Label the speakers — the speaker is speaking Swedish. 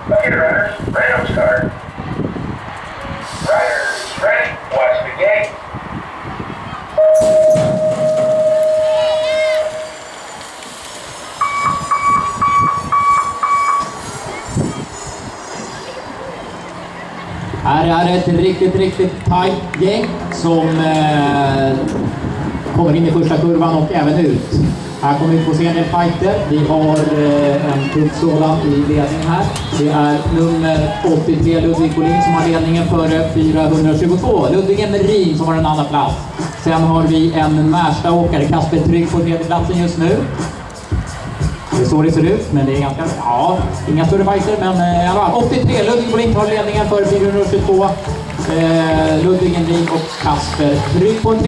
Speaker 1: Okay, runners, random start. Riders, ready, watch the gate.
Speaker 2: Här är ett riktigt tajt gäng som kommer in i första kurvan och även ut. Här kommer vi få se en del fighter. Vi har en tuff sådan i ledningen här. Det är nummer 83 Ludvig Bolin som har ledningen före 422. Ludvig Emerin som har en annan plats. Sen har vi en Märsta-åkare, Kasper Trygg på tredje platsen just nu. Det är så det ser ut, men det är ganska, ja, inga större fighter, men 83, Ludvig Bolin tar ledningen för 422, Ludvig Emerin och Kasper Trygg på